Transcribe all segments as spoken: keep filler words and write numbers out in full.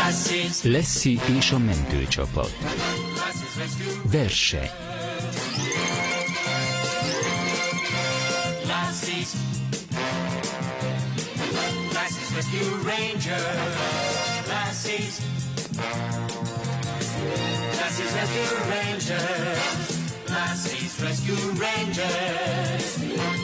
Lassie és a mentőcsapat. Verseny. Rescue Rangers, Lassie's, Lassie's Rescue Rangers, Lassie's Rescue Rangers.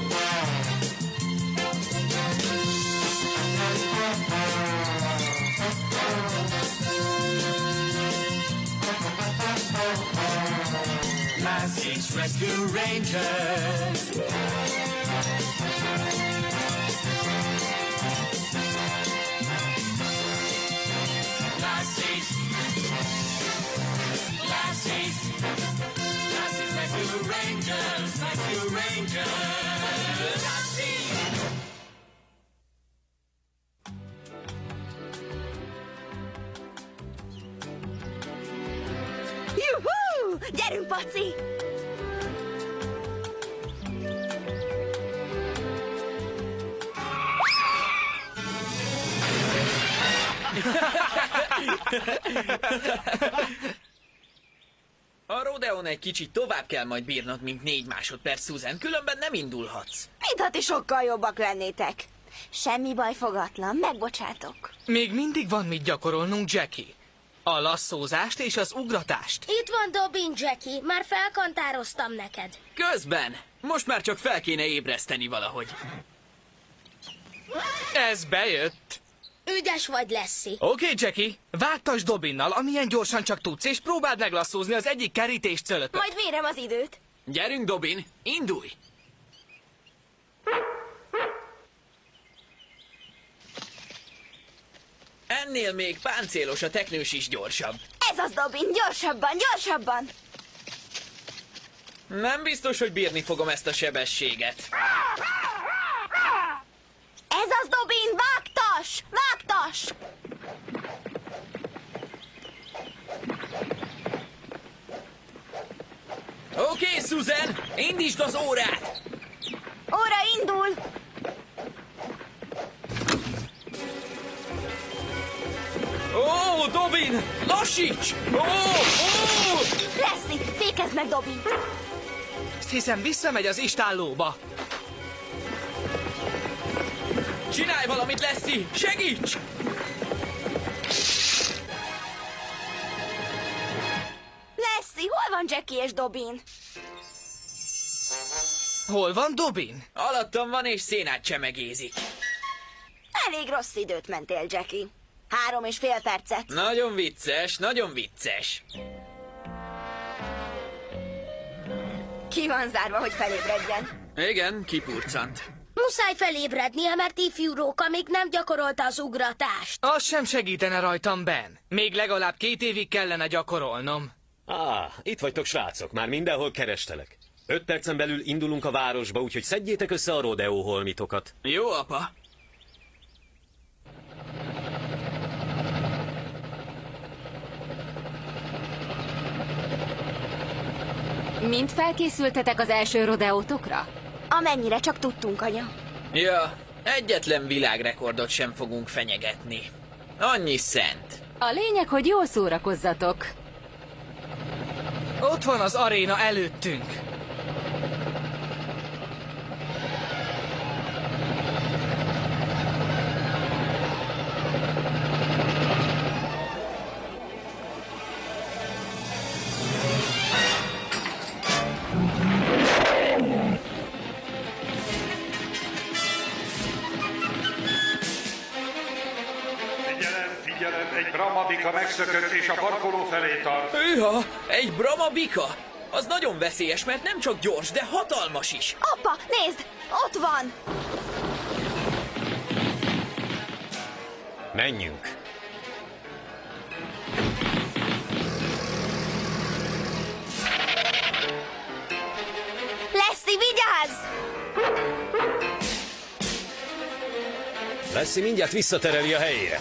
Lassie's Rescue Rangers. Rangers, Rescue Rangers, Juhú! Gyerünk, Paci! A rodeón egy kicsit tovább kell majd bírnod, mint négy másodperc, Susan, különben nem indulhatsz. Mintha ti sokkal jobbak lennétek. Semmi baj, fogatlan, megbocsátok. Még mindig van mit gyakorolnunk, Jackie. A lasszózást és az ugratást. Itt van Dobin, Jackie, már felkantároztam neked. Közben, most már csak fel kéne ébreszteni valahogy. Ez bejött. Ügyes vagy, Lassie. Oké, okay, Jackie, vágtasd Dobinnal, amilyen gyorsan csak tudsz, és próbáld meglasszózni az egyik kerítés cölöpöt. Majd mérem az időt. Gyerünk, Dobin, indulj! Ennél még páncélos a teknős is gyorsabb. Ez az, Dobin, gyorsabban, gyorsabban! Nem biztos, hogy bírni fogom ezt a sebességet. Ez az, Dobin, vágtas! Vágtas! Oké, okay, Susan, indítsd az órát! Óra indul! Ó, oh, Dobin! Lassíts! Ó, oh, ó! Oh! Lassie, fékezd meg Dobint! Hiszem, visszamegy az istállóba. Csinálj valamit, Lassie! Segíts! Lassie, hol van Jackie és Dobin? Hol van Dobin? Alattam van és szénát csemegézik. Elég rossz időt mentél, Jackie. Három és fél percet. Nagyon vicces, nagyon vicces. Ki van zárva, hogy felébredjen? Igen, kipurcant. Muszáj felébrednie, mert ifjú Róka még nem gyakorolta az ugratást. Az sem segítene rajtam, Ben. Még legalább két évig kellene gyakorolnom. Á, itt vagytok, srácok, már mindenhol kerestelek. Öt percen belül indulunk a városba, úgyhogy szedjétek össze a rodeó holmitokat. Jó, apa. Mind felkészültetek az első rodeótokra? Amennyire csak tudtunk, anya. Ja, egyetlen világrekordot sem fogunk fenyegetni. Annyi szent. A lényeg, hogy jól szórakozzatok. Ott van az aréna előttünk. Egy Brahma-bika megszökött és a parkoló felé tart. Hűha, egy Brahma-bika? Az nagyon veszélyes, mert nem csak gyors, de hatalmas is. Apa, nézd! Ott van! Menjünk. Lassie, vigyázz! Lassie mindjárt visszatereli a helyére.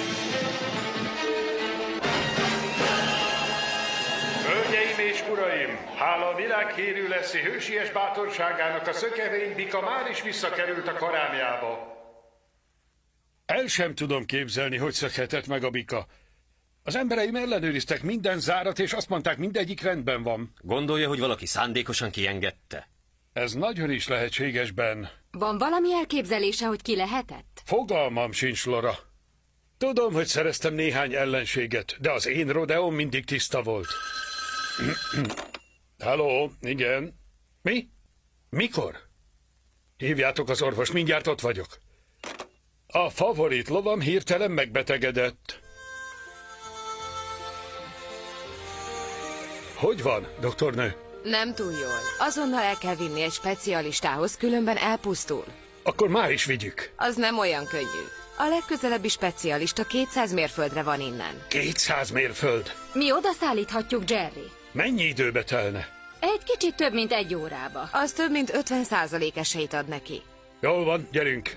Hölgyeim és uraim, uraim! Hála a világhírű Lassie hősies bátorságának a szökevény bika már is visszakerült a karámjába. El sem tudom képzelni, hogy szökhetett meg a bika. Az embereim ellenőriztek minden zárat, és azt mondták, mindegyik rendben van. Gondolja, hogy valaki szándékosan kiengedte? Ez nagyon is lehetséges, Ben. Van valami elképzelése, hogy ki lehetett? Fogalmam sincs, Laura. Tudom, hogy szereztem néhány ellenséget, de az én rodeóm mindig tiszta volt. Halló, igen. Mi? Mikor? Hívjátok az orvos, mindjárt ott vagyok. A favorit lovam hirtelen megbetegedett. Hogy van, doktornő? Nem túl jól. Azonnal el kell vinni egy specialistához, különben elpusztul. Akkor már is vigyük. Az nem olyan könnyű. A legközelebbi specialista kétszáz mérföldre van innen. kétszáz mérföld? Mi odaszállíthatjuk, Jerry. Mennyi időbe telne? Egy kicsit több, mint egy órába. Az több, mint ötven százalék esélyt ad neki. Jól van, gyerünk.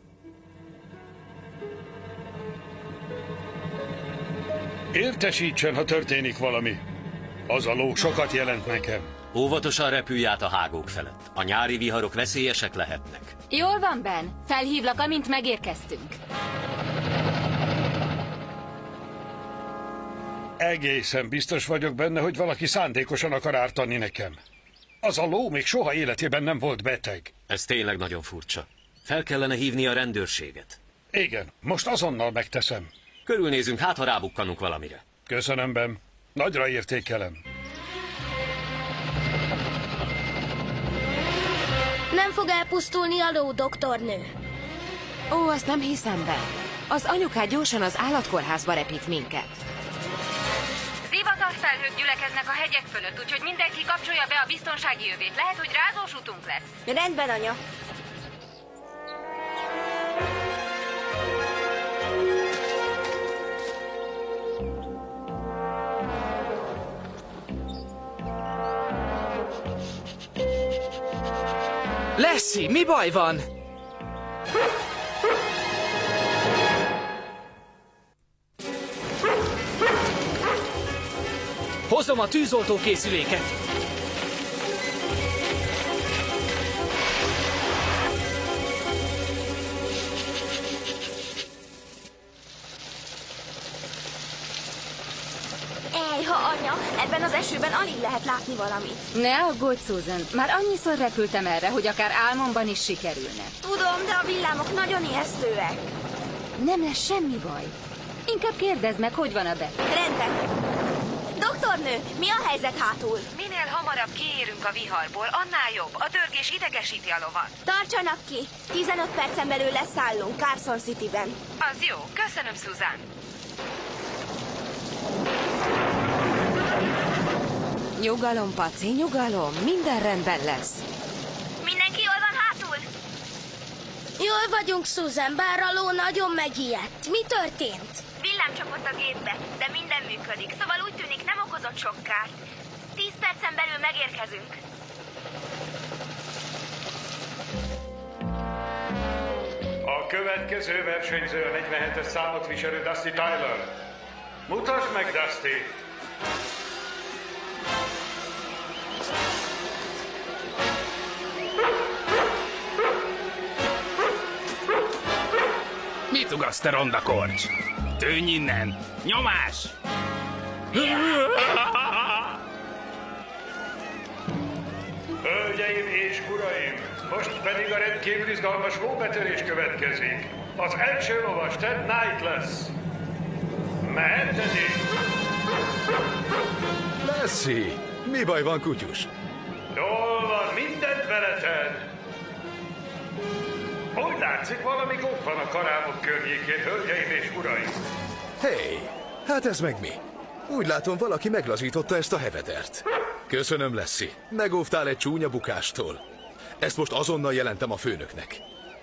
Értesítsen, ha történik valami. Az a ló sokat jelent nekem. Óvatosan repülj át a hágók felett. A nyári viharok veszélyesek lehetnek. Jól van, Ben. Felhívlak, amint megérkeztünk. Egészen biztos vagyok benne, hogy valaki szándékosan akar ártani nekem. Az a ló még soha életében nem volt beteg. Ez tényleg nagyon furcsa. Fel kellene hívni a rendőrséget. Igen, most azonnal megteszem. Körülnézünk, hát ha rábukkanunk valamire. Köszönöm, Ben. Nagyra értékelem. Nem fog elpusztulni a ló, doktornő. Ó, azt nem hiszem be. Az anyukád gyorsan az állatkórházba repít minket. Zivatarfelhők gyülekeznek a hegyek fölött, úgyhogy mindenki kapcsolja be a biztonsági övét. Lehet, hogy rázós utunk lesz. Rendben, anya. Lassie, mi baj van? Hozom a tűzoltókészüléket. Ejha, anya, ebben az esőben alig lehet látni valamit. Ne aggódj, Susan. Már annyiszor repültem erre, hogy akár álmomban is sikerülne. Tudom, de a villámok nagyon ijesztőek. Nem lesz semmi baj. Inkább kérdezd meg, hogy van a beteg. Rendben. Doktornő, mi a helyzet hátul? Minél hamarabb kiérünk a viharból, annál jobb. A dörgés idegesíti a lovat. Tartsanak ki! tizenöt percen belül leszállunk Carson Cityben. Az jó. Köszönöm, Susan. Nyugalom, Paci, nyugalom. Minden rendben lesz. Mindenki jól van hátul? Jól vagyunk, Susan, bár a ló nagyon megijedt. Mi történt? Villám csapott a gépbe, de minden működik, szóval úgy tűnik nem okozott sok kárt. Tíz percen belül megérkezünk. A következő versenyző a negyvenhetes számot viselő Dusty Tyler. Mutasd meg, Dusty! Mit ugasz, te ronda korcs? Tűnj innen! Nyomás! Hölgyeim és uraim, most pedig a rendkívül izgalmas lóbetörés következik. Az első lovas Ted Knight lesz. Mehet, Teddy? Lassie, mi baj van, kutyus? Jól van, mindent beleted. Úgy látszik, valami gond van a karámok környékén, hölgyeim és uraim. Hé, hey, hát ez meg mi? Úgy látom, valaki meglazította ezt a hevedert. Köszönöm, Lassie. Megóvtál egy csúnya bukástól. Ezt most azonnal jelentem a főnöknek.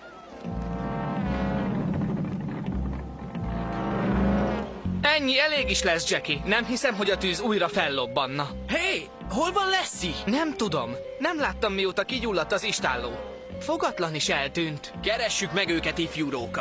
Ennyi elég is lesz, Jackie. Nem hiszem, hogy a tűz újra fellobbanna. Hé, hey, hol van Lassie? Nem tudom. Nem láttam, mióta kigyulladt az istálló. Fogatlan is eltűnt. Keressük meg őket, ifjú róka.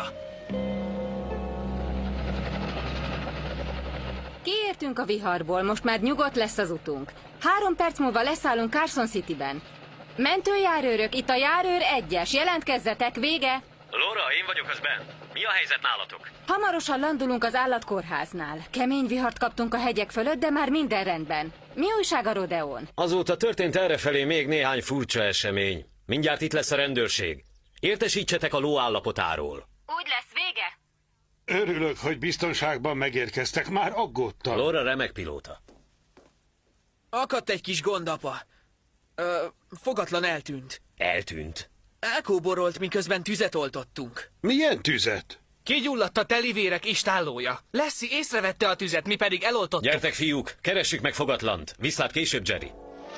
Kiértünk a viharból, most már nyugodt lesz az utunk. Három perc múlva leszállunk Carson Cityben. Mentőjárőrök, itt a járőr egyes. Jelentkezzetek, vége! Laura, én vagyok az Ben. Mi a helyzet nálatok? Hamarosan landulunk az állatkórháznál. Kemény vihart kaptunk a hegyek fölött, de már minden rendben. Mi újság a rodeón? Azóta történt errefelé még néhány furcsa esemény. Mindjárt itt lesz a rendőrség. Értesítsetek a ló állapotáról. Úgy lesz, vége? Örülök, hogy biztonságban megérkeztek, már aggódtam. Laura remek pilóta. Akadt egy kis gond, apa. Ö, fogatlan eltűnt. Eltűnt? Elkóborolt, miközben tüzet oltottunk. Milyen tüzet? Kigyulladt a telivérek istállója. Lassie észrevette a tüzet, mi pedig eloltottuk. Gyertek, fiúk, keressük meg fogatlant. Viszlát később, Jerry.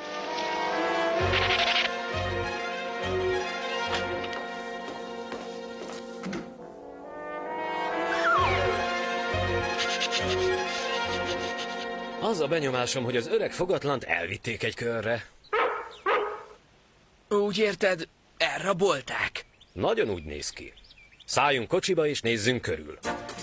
Az a benyomásom, hogy az öreg fogatlant elvitték egy körre. Úgy érted, elrabolták? Nagyon úgy néz ki. Szálljunk kocsiba és nézzünk körül.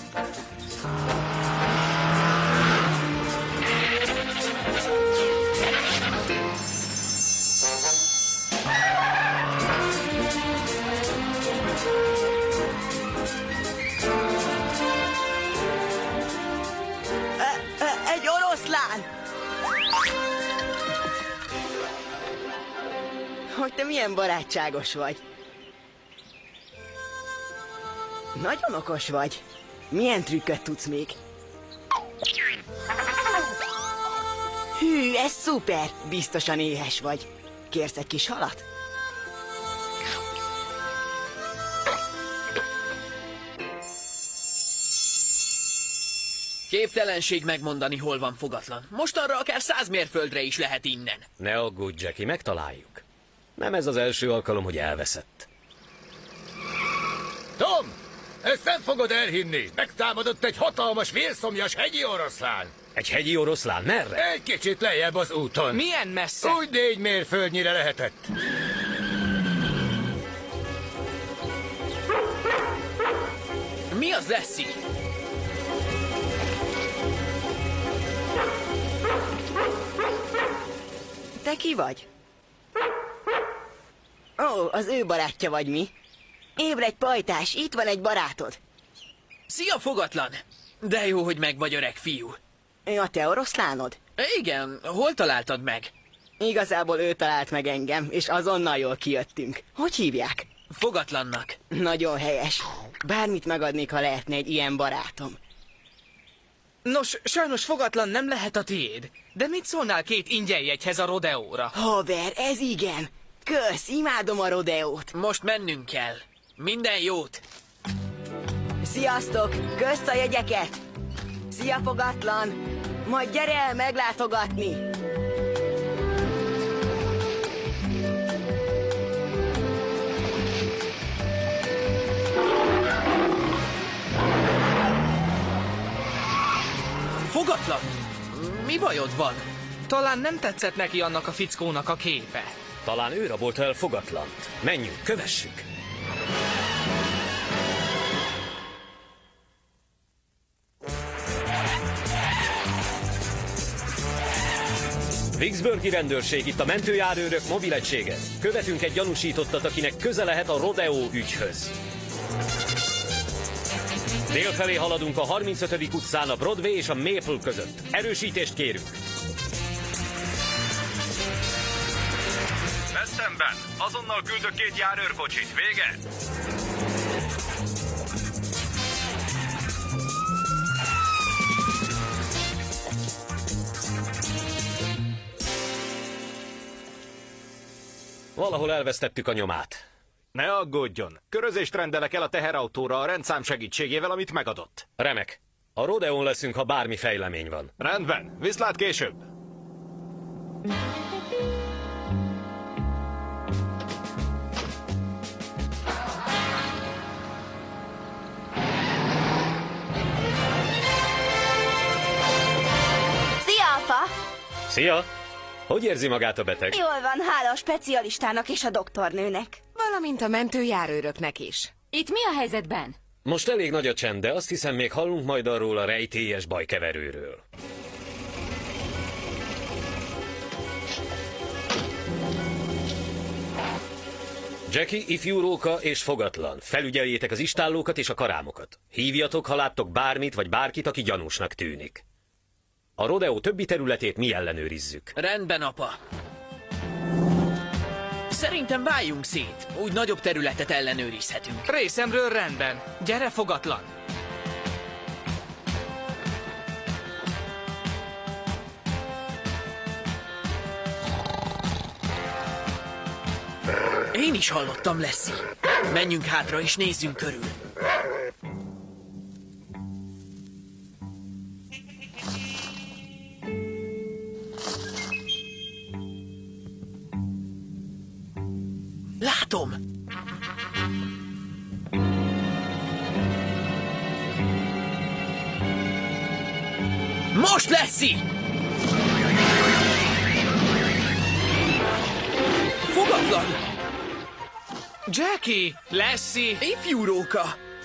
Egy oroszlán! Hogy te milyen barátságos vagy. Nagyon okos vagy. Milyen trükköt tudsz még? Hű, ez szuper! Biztosan éhes vagy. Kérsz egy kis halat? Képtelenség megmondani, hol van fogatlan. Mostanra akár száz mérföldre is lehet innen. Ne aggódj, Jackie, megtaláljuk. Nem ez az első alkalom, hogy elveszett. Tom! Ezt nem fogod elhinni! Megtámadott egy hatalmas, vérszomjas hegyi oroszlán! Egy hegyi oroszlán? Merre? Egy kicsit lejjebb az úton. Milyen messze? Úgy négy mérföldnyire lehetett. Mi az, Lassie? Te ki vagy? Ó, az ő barátja vagy mi? Ébredj, pajtás, itt van egy barátod. Szia, fogatlan! De jó, hogy meg vagy, öreg fiú. Ő a te oroszlánod? Igen, hol találtad meg? Igazából ő talált meg engem, és azonnal jól kijöttünk. Hogy hívják? Fogatlannak. Nagyon helyes. Bármit megadnék, ha lehetne egy ilyen barátom. Nos, sajnos fogatlan nem lehet a tiéd. De mit szólnál két ingyenjegyhez a rodeóra? Haver, ez igen. Kösz, imádom a rodeót. Most mennünk kell. Minden jót. Sziasztok, kösz a jegyeket. Szia, fogatlan. Majd gyere el meglátogatni. Fogatlan? Mi bajod van? Talán nem tetszett neki annak a fickónak a képe. Talán ő rabolta el fogatlant. Menjünk, kövessük. Vicksburgi rendőrség, itt a mentőjárőrök mobil egysége. Követünk egy gyanúsítottat, akinek köze lehet a rodeó ügyhöz. Délfelé haladunk a harmincötödik utcán a Broadway és a Maple között. Erősítést kérünk. Vesztemben, azonnal küldök két járőrkocsit. Vége! Valahol elvesztettük a nyomát. Ne aggódjon. Körözést rendelek el a teherautóra a rendszám segítségével, amit megadott. Remek. A rodeón leszünk, ha bármi fejlemény van. Rendben. Viszlát később. Szia, apa! Szia! Hogy érzi magát a beteg? Jól van, hála a specialistának és a doktornőnek. Valamint a mentőjárőröknek is. Itt mi a helyzetben? Most elég nagy a csend, de azt hiszem még hallunk majd arról a rejtélyes bajkeverőről. Jackie, ifjú Róka és fogatlan. Felügyeljétek az istállókat és a karámokat. Hívjatok, ha láttok bármit vagy bárkit, aki gyanúsnak tűnik. A rodeó többi területét mi ellenőrizzük. Rendben, apa. Szerintem váljunk szét. Úgy nagyobb területet ellenőrizhetünk. Részemről rendben. Gyere, fogatlan! Én is hallottam, Lassie. Menjünk hátra és nézzünk körül. Látom! Most, Lassie! Fogatlan! Jackie! Lassie! Ifjú Róka!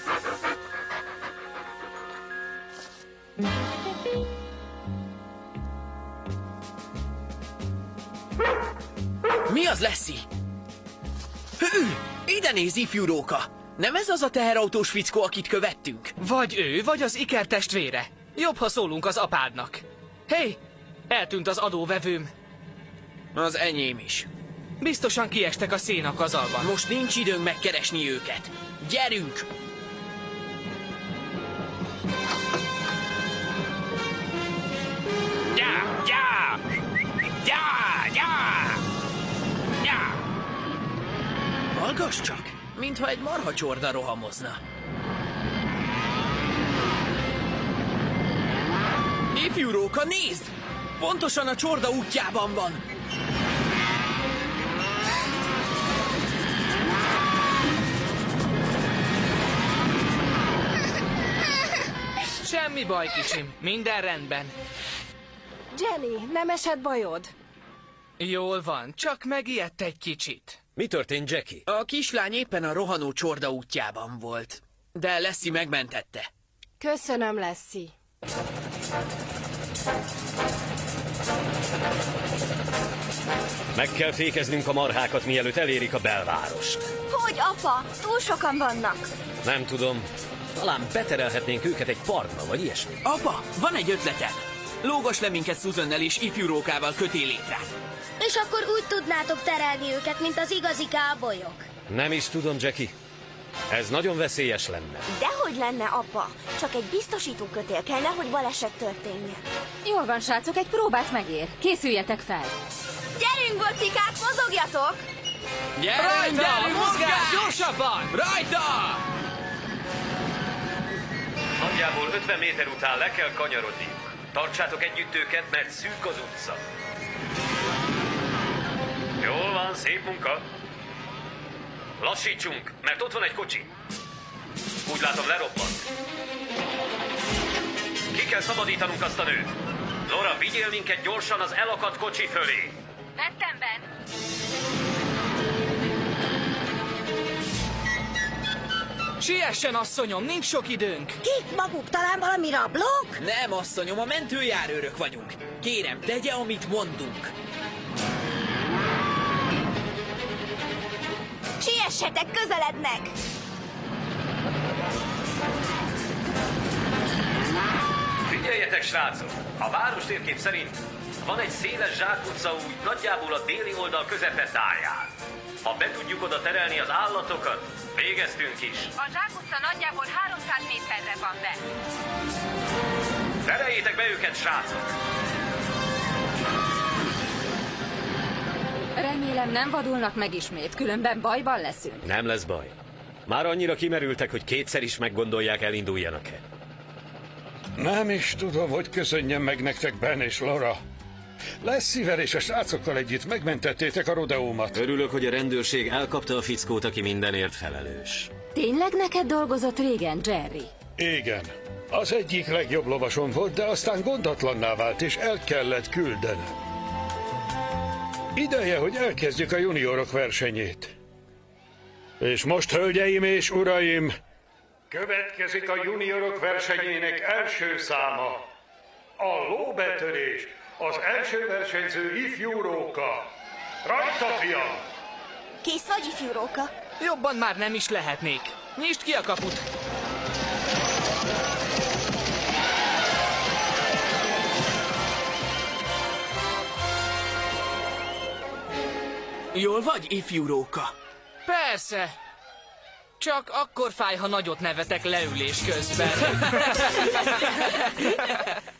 Mi az, Lassie? Hű! Ide néz, ifjú Róka! Nem ez az a teherautós fickó, akit követtünk? Vagy ő, vagy az Iker testvére. Jobb, ha szólunk az apádnak. Hé! Hey, eltűnt az adóvevőm. Az enyém is. Biztosan kiestek a szénakazalban. Most nincs időnk megkeresni őket. Gyerünk! Gyá! Gyá! Gyá! Gyá! Gyá! Hallgass csak, mintha egy marhacsorda rohamozna. Ifjú Róka, nézd! Pontosan a csorda útjában van. Semmi baj, kicsim. Minden rendben. Jenny, nem esett bajod? Jól van, csak megijedt egy kicsit. Mi történt, Jackie? A kislány éppen a rohanó csorda útjában volt, de Lassie megmentette. Köszönöm, Lassie. Meg kell fékeznünk a marhákat, mielőtt elérik a belvárost. Hogy, apa? Túl sokan vannak. Nem tudom. Talán beterelhetnénk őket egy parkba, vagy ilyesmi. Apa, van egy ötletem. Lógass le minket Susannel és ifjú Rókával kötélétre. És akkor úgy tudnátok terelni őket, mint az igazi kábolyok. Nem is tudom, Jackie. Ez nagyon veszélyes lenne. Dehogy lenne, apa. Csak egy biztosító kötél kell, nehogy baleset történjen. Jól van, srácok, egy próbát megér. Készüljetek fel. Gyerünk, bocikák, mozogjatok! Gyerünk, Rajta! gyerünk, Mozgás! Gyorsabban! Rajta! Nagyjából ötven méter után le kell kanyarodniuk. Tartsátok együtt őket, mert szűk az utca. Jól van, szép munka. Lassítsunk, mert ott van egy kocsi. Úgy látom, lerobbant. Ki kell szabadítanunk azt a nőt. Laura, vigyél minket gyorsan az elakadt kocsi fölé. Vettem ben. Siessen, asszonyom, nincs sok időnk. Kik maguk, talán valami rablók? Nem, asszonyom, a mentőjárőrök vagyunk. Kérem, tegye, amit mondunk. Siessetek, közelednek! Figyeljetek, srácok! A várostérkép szerint van egy széles zsákutca úgy nagyjából a déli oldal közepetáján. Ha be tudjuk oda terelni az állatokat, végeztünk is. A zsákutca nagyjából háromszáz méterre van be. Tereljétek be őket, srácok! Remélem nem vadulnak meg ismét, különben bajban leszünk. Nem lesz baj. Már annyira kimerültek, hogy kétszer is meggondolják, elinduljanak-e. Nem is tudom, hogy köszönjem meg nektek, Ben és Laura. Lassievel és a srácokkal együtt megmentettétek a rodeómat. Örülök, hogy a rendőrség elkapta a fickót, aki mindenért felelős. Tényleg neked dolgozott régen, Jerry? Igen. Az egyik legjobb lovasom volt, de aztán gondatlanná vált, és el kellett küldenem. Ideje, hogy elkezdjük a juniorok versenyét. És most, hölgyeim és uraim, következik a juniorok versenyének első száma. A lóbetörés. Az első versenyző ifjú Róka. Rajta, fiam! Kész vagy, ifjú Róka? Jobban már nem is lehetnék. Nyisd ki a kaput! Jól vagy, ifjú róka? Persze. Csak akkor fáj, ha nagyot nevetek leülés közben.